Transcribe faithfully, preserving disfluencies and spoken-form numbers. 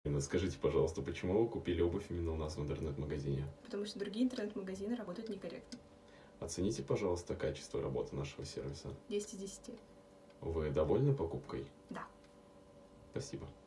Инна, скажите, пожалуйста, почему вы купили обувь именно у нас в интернет-магазине? Потому что другие интернет-магазины работают некорректно. Оцените, пожалуйста, качество работы нашего сервиса. десять из десяти. Вы довольны покупкой? Да. Спасибо.